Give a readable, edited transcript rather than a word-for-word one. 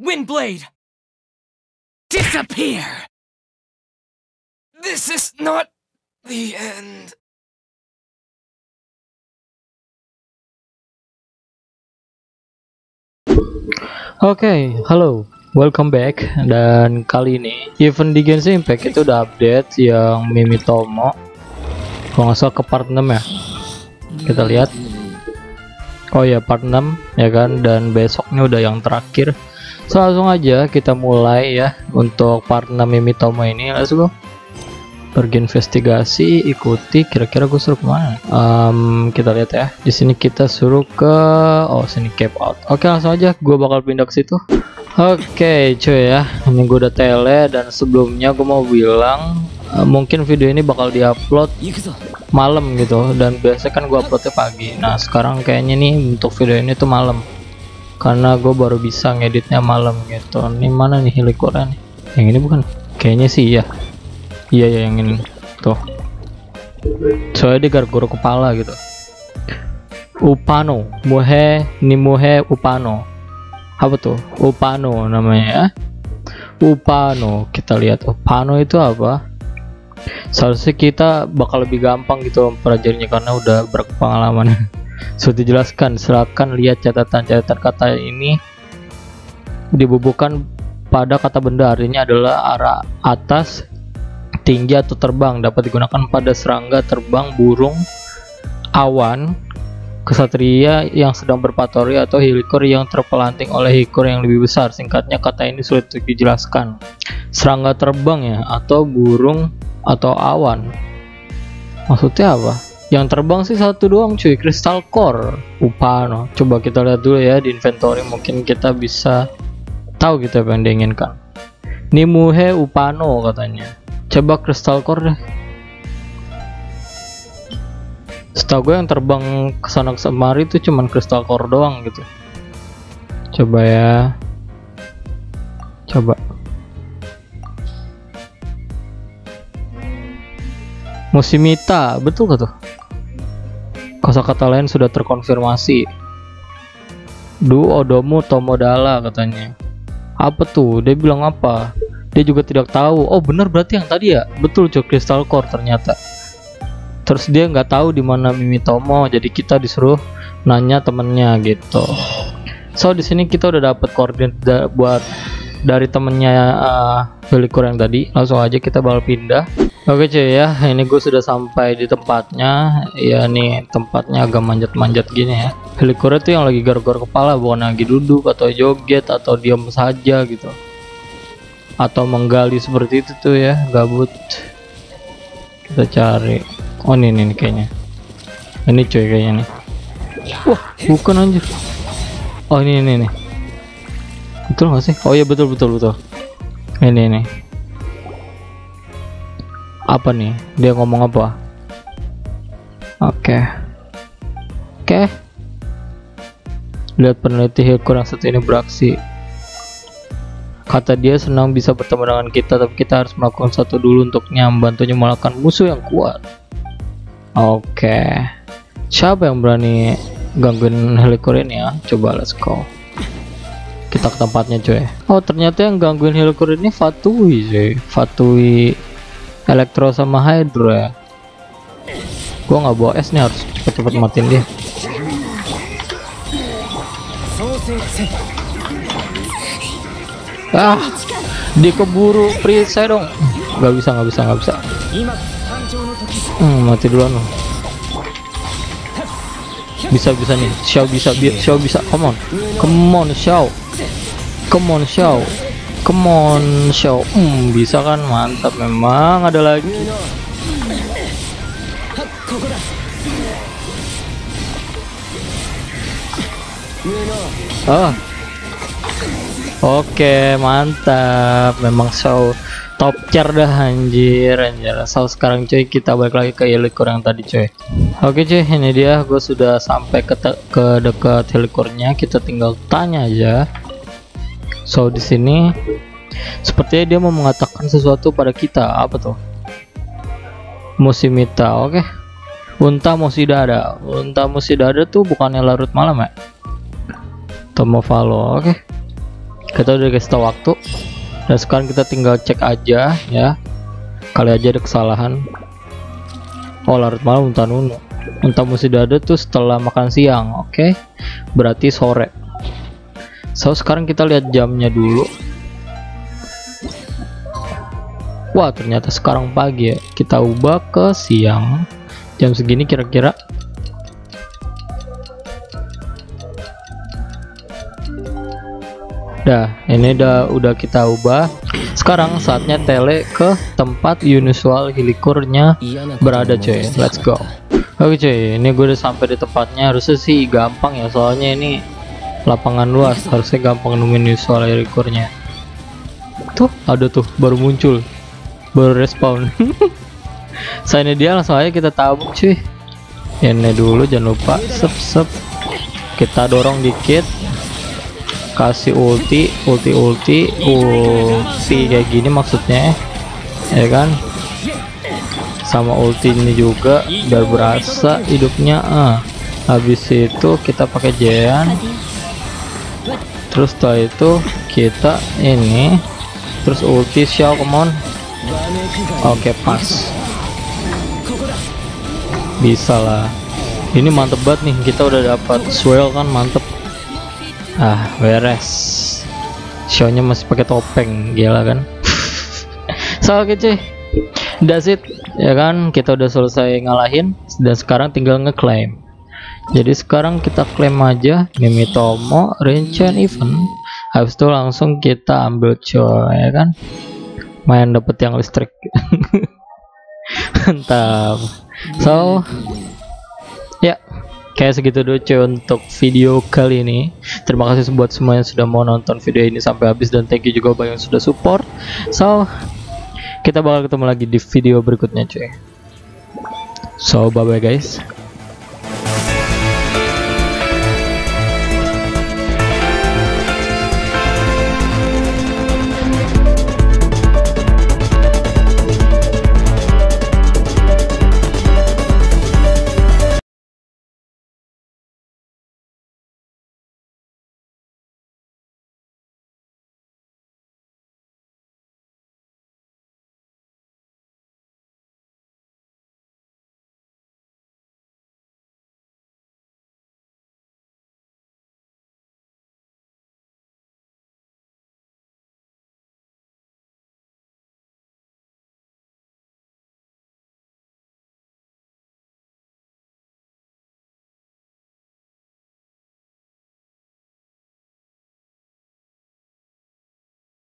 Windblade! Disappear! This is not the end. Oke, halo, welcome back. Dan kali ini event di Genshin Impact itu udah update yang Mimitomo. Kalau nggak salah ke part 6 ya. Kita lihat. Oh ya, part 6 ya kan, dan besoknya udah yang terakhir. So, langsung aja kita mulai ya untuk part 6 Mimitomo ini. Let's go. Pergi investigasi, ikuti. Kira-kira gue suruh kemana? Kita lihat ya. Di sini kita suruh ke, oh sini cap out. Oke, langsung aja. Gue bakal pindah ke situ. Oke, cuy ya. Ini gue udah tele, dan sebelumnya gue mau bilang mungkin video ini bakal diupload malam gitu. Dan biasanya kan gue uploadnya pagi. Nah sekarang kayaknya nih untuk video ini tuh malam, karena gue baru bisa ngeditnya malam gitu. Ini mana nih helikornya nih? Yang ini bukan? Kayaknya sih ya. Iya ya, yang ini tuh. Soalnya dia gargoro kepala gitu. Upano, Muhe Nimuhe Upano. Apa tuh? Upano namanya ya. Upano. Kita lihat Upano itu apa. Seharusnya kita bakal lebih gampang gitu mempelajarinya karena udah berpengalaman. Sudah dijelaskan, silakan lihat catatan-catatan kata ini dibubuhkan pada kata benda, artinya adalah arah atas, tinggi atau terbang, dapat digunakan pada serangga, terbang, burung, awan, kesatria yang sedang berpatroli, atau helikor yang terpelanting oleh helikor yang lebih besar. Singkatnya kata ini sulit dijelaskan. Serangga terbang ya, atau burung atau awan. Maksudnya apa? Yang terbang sih satu doang cuy, Crystal Core Upano. Coba kita lihat dulu ya di inventory, mungkin kita bisa tahu gitu apa yang diinginkan. Nimuhe Upano katanya. Coba Crystal Core deh. Setahu gue yang terbang kesana kemari itu cuman Crystal Core doang gitu. Coba ya. Coba. Musimita, betul gak tuh? Kosakata lain sudah terkonfirmasi. Du Odomu Tomodala katanya. Apa tuh? Dia bilang apa? Dia juga tidak tahu. Oh bener, berarti yang tadi ya. Betul cuy, Crystal Core ternyata. Terus dia nggak tahu di mana Mimitomo, jadi kita disuruh nanya temennya gitu. So di sini kita udah dapat koordinat buat dari temennya helikor yang tadi. Langsung aja kita bakal pindah. Oke cuy ya, ini gue sudah sampai di tempatnya. Ya nih tempatnya agak manjat-manjat gini ya. Helikornya tuh yang lagi garuk-garuk kepala, bukan lagi duduk atau joget atau diam saja gitu, atau menggali seperti itu tuh ya, gabut. Kita cari. Oh ini kayaknya. Ini cuy kayaknya nih. Wah bukan anjir. Oh ini nih. Betul nggak sih? Oh iya betul. Ini. Apa nih? Dia ngomong apa? Oke. Lihat peneliti helikor yang satu ini beraksi. Kata dia senang bisa bertemu dengan kita, tapi kita harus melakukan satu dulu untuknya, membantunya mengalahkan musuh yang kuat. Oke. Siapa yang berani gangguin helikor ini ya? Coba let's go. Kita ke tempatnya cuy. Oh ternyata yang gangguin helikor ini Fatui cuy. Fatui Elektro sama Hydro ya. Gua nggak bawa es nih, harus cepet-cepet matiin dia. Dia keburu perisai dong. Nggak bisa. Mati duluan loh. Bisa nih. Xiao bisa. Come on Xiao. Bisa kan, mantap memang. Ada lagi. Oke, mantap. Memang Xiao top tier dah anjir. So sekarang cuy kita balik lagi ke helikor yang tadi cuy. Oke cuy, ini dia. Gue sudah sampai ke dekat helikornya. Kita tinggal tanya aja. So di sini sepertinya dia mau mengatakan sesuatu pada kita. Apa tuh? Musimita. Oke. Unta Musidada tuh bukannya larut malam ya? Tomofalo. Oke. kita udah kasih tahu waktu, dan sekarang kita tinggal cek aja ya, kali aja ada kesalahan. Oh, larut malam unta mesti ada tuh setelah makan siang. Oke, berarti sore. So sekarang kita lihat jamnya dulu. Wah, ternyata sekarang pagi ya. Kita ubah ke siang. Jam segini kira-kira. Dah, ini udah kita ubah. Sekarang saatnya tele ke tempat unusual helikurnya berada, cuy. Let's go. Oke cuy, ini gue udah sampai di tempatnya. Harusnya sih gampang ya, soalnya ini lapangan luas. Harusnya gampang nemuin unusual helikurnya. Tuh, ada tuh, baru muncul, baru respawn. Sayangnya dia, langsung aja kita tabuk cuy. Ini dulu, jangan lupa sep. Kita dorong dikit, kasih ulti kayak gini maksudnya ya kan, sama ulti ini juga biar berasa hidupnya. Habis itu kita pakai Jean, terus setelah itu kita ini terus ulti Xiao, come on. Oke, pas, bisa lah. Ini mantep banget nih, kita udah dapat swell kan, mantep. Beres. Xiao-nya masih pakai topeng, gila kan. So oke cuy, that's it ya kan, kita udah selesai ngalahin dan sekarang tinggal ngeklaim. Jadi sekarang kita klaim aja Mimitomo Renchen Event. Habis itu langsung kita ambil coy ya kan, main dapet yang listrik. Mantap. So ya, kayak segitu dulu cuy untuk video kali ini. Terima kasih buat semua yang sudah mau nonton video ini sampai habis, dan thank you juga buat yang sudah support. So kita bakal ketemu lagi di video berikutnya cuy. So bye bye guys.